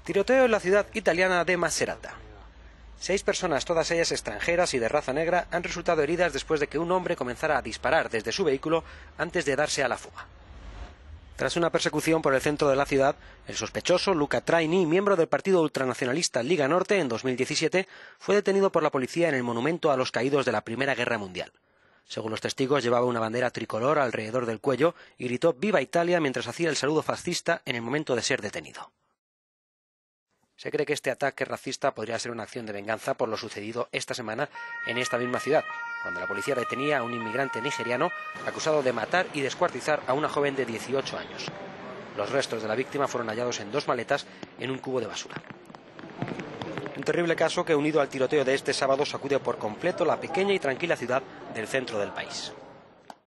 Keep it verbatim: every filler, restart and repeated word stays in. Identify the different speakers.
Speaker 1: Tiroteo en la ciudad italiana de Macerata. Seis personas, todas ellas extranjeras y de raza negra, han resultado heridas después de que un hombre comenzara a disparar desde su vehículo antes de darse a la fuga. Tras una persecución por el centro de la ciudad, el sospechoso, Luca Traini, miembro del partido ultranacionalista Liga Norte en dos mil diecisiete, fue detenido por la policía en el monumento a los caídos de la Primera Guerra Mundial. Según los testigos, llevaba una bandera tricolor alrededor del cuello y gritó «Viva Italia» mientras hacía el saludo fascista en el momento de ser detenido. Se cree que este ataque racista podría ser una acción de venganza por lo sucedido esta semana en esta misma ciudad, cuando la policía detenía a un inmigrante nigeriano acusado de matar y descuartizar a una joven de dieciocho años. Los restos de la víctima fueron hallados en dos maletas en un cubo de basura. Un terrible caso que, unido al tiroteo de este sábado, sacude por completo la pequeña y tranquila ciudad del centro del país.